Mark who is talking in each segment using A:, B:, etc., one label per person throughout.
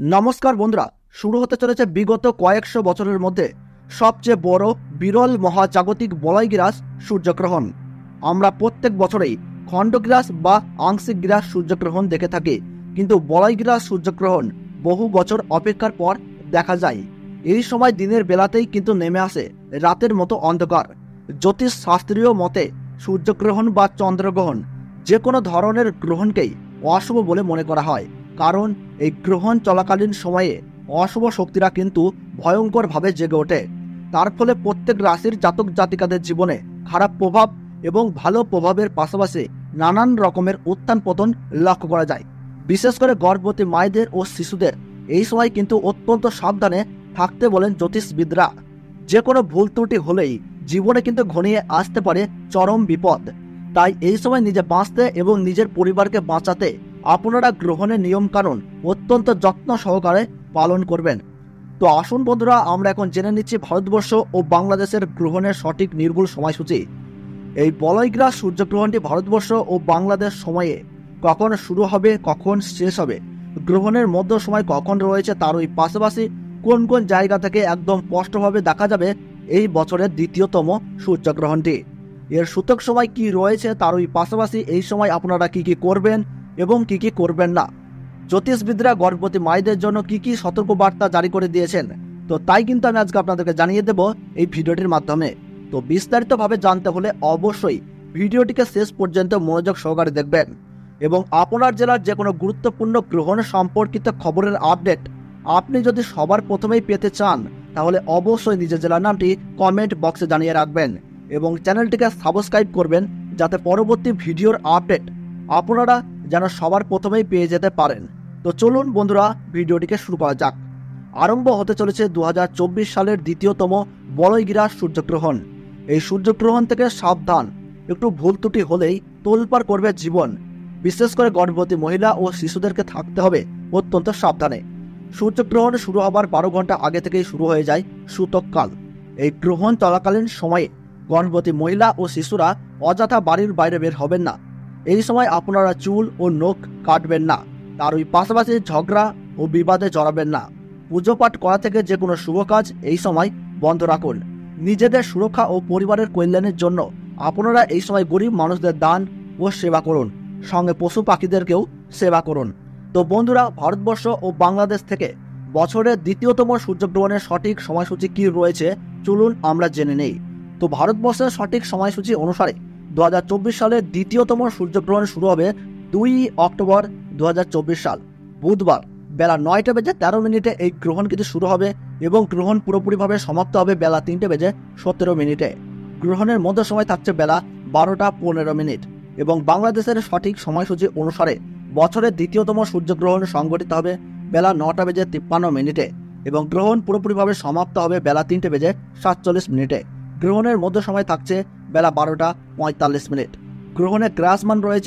A: নমস্কার বন্ধুরা, শুরু হতে চলেছে বিগত কয়েকশো বছরের মধ্যে সবচেয়ে বড় বিরল মহাজাগতিক বলয়গ্রাস সূর্যগ্রহণ। আমরা প্রত্যেক বছরেই খণ্ডগ্রাস বা আংশিক গ্রাস সূর্যগ্রহণ দেখে থাকি, কিন্তু বলয়গ্রাস সূর্যগ্রহণ বহু বছর অপেক্ষার পর দেখা যায়। এই সময় দিনের বেলাতেই কিন্তু নেমে আসে রাতের মতো অন্ধকার। জ্যোতিষ শাস্ত্রীয় মতে সূর্যগ্রহণ বা চন্দ্রগ্রহণ যে কোনো ধরনের গ্রহণকেই অশুভ বলে মনে করা হয়, কারণ এই গ্রহণ চলাকালীন সময়ে অশুভ শক্তিরা কিন্তু ভয়ঙ্করভাবে জেগে ওঠে। তার ফলে প্রত্যেক রাশির জাতক জাতিকাদের জীবনে খারাপ প্রভাব এবং ভালো প্রভাবের পাশাপাশি নানান রকমের উত্থান পতন লক্ষ্য করা যায়। বিশেষ করে গর্ভবতী মায়েদের ও শিশুদের এই সময় কিন্তু অত্যন্ত সাবধানে থাকতে বলেন জ্যোতিষবিদরা। যে কোনো ভুল ত্রুটি হলেই জীবনে কিন্তু ঘনিয়ে আসতে পারে চরম বিপদ। তাই এই সময় নিজে বাঁচতে এবং নিজের পরিবারকে বাঁচাতে আপনারা গ্রহণের নিয়মকানুন অত্যন্ত যত্ন সহকারে পালন করবেন। তো আসুন বন্ধুরা, আমরা এখন জেনে নিচ্ছি ভারতবর্ষ ও বাংলাদেশের গ্রহণের সঠিক নির্ভুল সময়সূচি। এই বলয়গ্রাস সূর্যগ্রহণটি ভারতবর্ষ ও বাংলাদেশ সময়ে কখন শুরু হবে, কখন শেষ হবে, গ্রহণের মধ্য সময় কখন রয়েছে, তারই পাশাপাশি কোন কোন জায়গা থেকে একদম স্পষ্টভাবে দেখা যাবে এই বছরের দ্বিতীয়তম সূর্যগ্রহণটি, এর সূতক সময় কি রয়েছে, তারই পাশাপাশি এই সময় আপনারা কি কি করবেন এবং কি কি করবেন না। জ্যোতিষবিদরা গর্ভবতী মায়েদের জন্য কি কি সতর্কবার্তা জারি করে দিয়েছেন, তো তাই কিন্তু আমি আজকে আপনাদেরকে জানিয়ে দেব এই ভিডিওটির মাধ্যমে। তো বিস্তারিতভাবে জানতে হলে অবশ্যই ভিডিওটিকে শেষ পর্যন্ত মনোযোগ সহকারে দেখবেন এবং আপনার জেলার যে কোনো গুরুত্বপূর্ণ গ্রহণ সম্পর্কিত খবরের আপডেট আপনি যদি সবার প্রথমেই পেতে চান, তাহলে অবশ্যই নিজের জেলার নামটি কমেন্ট বক্সে জানিয়ে রাখবেন এবং চ্যানেলটিকে সাবস্ক্রাইব করবেন, যাতে পরবর্তী ভিডিওর আপডেট আপনারা যেন সবার প্রথমেই পেয়ে যেতে পারেন। তো চলুন বন্ধুরা, ভিডিওটিকে শুরু করা যাক। আরম্ভ হতে চলেছে 2024 সালের দ্বিতীয়তম বলয়গ্রাস সূর্যগ্রহণ। এই সূর্যগ্রহণ থেকে সাবধান, একটু ভুল ত্রুটি হলেই তোলপাড় করবে জীবন। বিশেষ করে গর্ভবতী মহিলা ও শিশুদেরকে থাকতে হবে অত্যন্ত সাবধানে। সূর্যগ্রহণ শুরু হবার 12 ঘন্টা আগে থেকেই শুরু হয়ে যায় সূতককাল। এই গ্রহণ চলাকালীন সময়ে গর্ভবতী মহিলা ও শিশুরা অযথা বাড়ির বাইরে বের হবেন না। এই সময় আপনারা চুল ও নখ কাটবেন না, তার ওই পাশাপাশি ঝগড়া ও বিবাদে জড়াবেন না। পুজো পাঠ করা থেকে যে কোনো শুভ কাজ এই সময় বন্ধ রাখুন। নিজেদের সুরক্ষা ও পরিবারের কল্যাণের জন্য আপনারা এই সময় গরিব মানুষদের দান ও সেবা করুন, সঙ্গে পশু পাখিদেরকেও সেবা করুন। তো বন্ধুরা, ভারতবর্ষ ও বাংলাদেশ থেকে বছরের দ্বিতীয়তম সূর্যগ্রহণের সঠিক সময়সূচি কি রয়েছে চলুন আমরা জেনে নেই। তো ভারতবর্ষের সঠিক সময়সূচি অনুসারে 2024 সালের দ্বিতীয়তম সূর্যগ্রহণ শুরু হবে 2 অক্টোবর 2024 সাল বুধবার বেলা 9টা বেজে 13 মিনিটে এই গ্রহণ কিন্তু শুরু হবে এবং গ্রহণ পুরোপুরিভাবে সমাপ্ত হবে বেলা 3টে বেজে 17 মিনিটে। গ্রহণের মধ্য সময় থাকছে বেলা 12টা 15 মিনিট এবং বাংলাদেশের সঠিক সময়সূচি অনুসারে বছরের দ্বিতীয়তম সূর্যগ্রহণ সংঘটিত হবে বেলা 9টা বেজে 53 মিনিটে এবং গ্রহণ পুরোপুরিভাবে সমাপ্ত হবে বেলা 3টে বেজে 47 মিনিটে। গ্রহণের মধ্য সময় থাকছে বেলা 12টা 45 মিনিট। গ্রহণের গ্রাসমান রয়েছে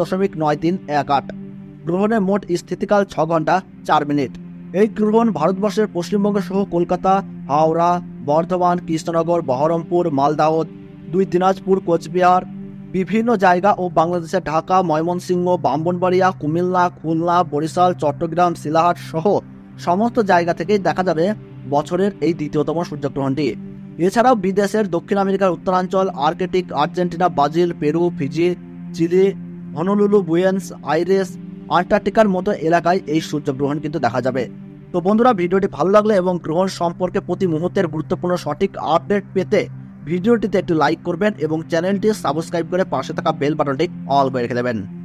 A: 0.9318। গ্রহণের মোট স্থিতিকাল 6 ঘন্টা 4 মিনিট। এই গ্রহণ ভারতবর্ষের পশ্চিমবঙ্গ সহ কলকাতা, হাওড়া, বর্ধমান, কৃষ্ণনগর, বহরমপুর, মালদাহ, 2 দিনাজপুর, কোচবিহার, বিভিন্ন জায়গা ও বাংলাদেশের ঢাকা, ময়মনসিংহ, ব্রাহ্মণবাড়িয়া, কুমিল্লা, খুলনা, বরিশাল, চট্টগ্রাম, শিলাহাট সহ সমস্ত জায়গা থেকেই দেখা যাবে বছরের এই দ্বিতীয়তম সূর্যগ্রহণটি। এছাড়াও বিদেশের দক্ষিণ আমেরিকার উত্তরাঞ্চল, Arctic, Argentina, Brazil, Peru, Fiji, Chile, Honolulu, Buenos Aires, আন্টার্কটিকার মতো এলাকায় এই সূর্যগ্রহণ কিন্তু দেখা যাবে। তো বন্ধুরা, ভিডিওটি ভালো লাগলে এবং গ্রহণ সম্পর্কে প্রতি মুহূর্তের গুরুত্বপূর্ণ সঠিক আপডেট পেতে ভিডিওটিতে একটু লাইক করবেন এবং চ্যানেলটি সাবস্ক্রাইব করে পাশে থাকা বেল বাটনটি অল করে রেখে দেবেন।